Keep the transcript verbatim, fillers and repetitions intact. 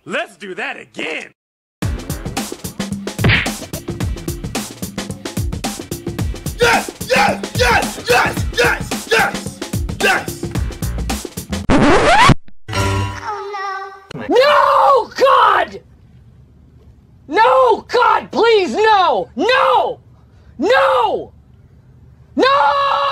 Let's do that again! Yes! Yes! Yes! Yes! Yes! Yes! Yes! Oh no! No! God! No! God, please, no! No! No! No!